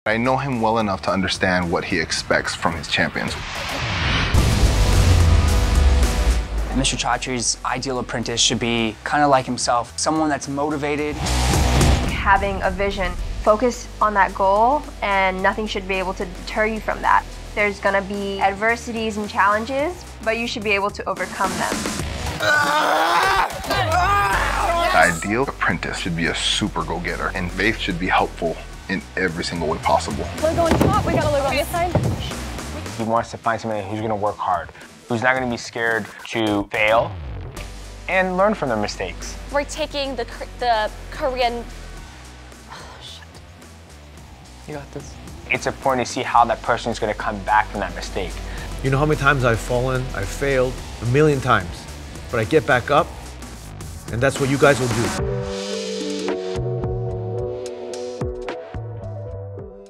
I know him well enough to understand what he expects from his champions. Mr. Chaudhry's ideal apprentice should be kind of like himself, someone that's motivated. Having a vision, focus on that goal, and nothing should be able to deter you from that. There's gonna be adversities and challenges, but you should be able to overcome them. The ideal apprentice should be a super go-getter, and Faith should be helpful in every single way possible. Logo on top, we got a logo on this side. He wants to find somebody who's going to work hard, who's not going to be scared to fail and learn from their mistakes. We're taking the Korean... Oh, shit. You got this. It's important to see how that person is going to come back from that mistake. You know how many times I've fallen, I've failed, a million times. But I get back up, and that's what you guys will do.